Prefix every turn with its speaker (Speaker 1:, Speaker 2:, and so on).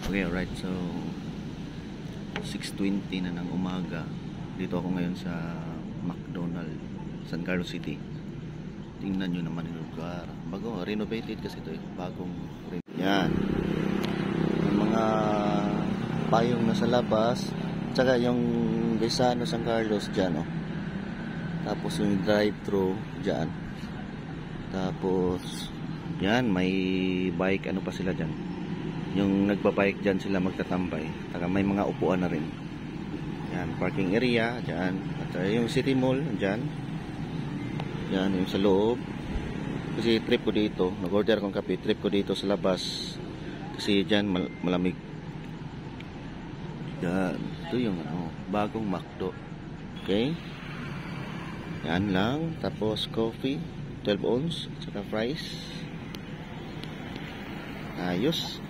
Speaker 1: Okay, alright. So 6:20 na ng umaga. Dito ako ngayon sa McDonald's, San Carlos City. Tingnan nyo naman yung lugar. Bago, renovated kasi ito eh. Bagong yan. Yung mga payong nasa labas. Tsaka yung Besano San Carlos dyan, oh. Tapos yung drive-thru dyan. Tapos yan, may bike, ano pa sila dyan. Yung nagbabike dyan sila magtatambay. Taka may mga upuan na rin. Yan, parking area dyan. At yung city mall dyan. Yan, yung sa loob. Kasi trip ko dito, nag-order akong kape, trip ko dito sa labas. Kasi dyan malamig. Yan, ito yung bagong McDo. Okay. Yan lang. Tapos coffee 12 ounce, saka fries. Ayos.